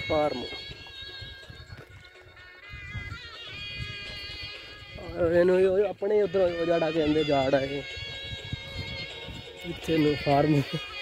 farm अपने उधर जाड़ा कहते जाड़ है इतने फार्म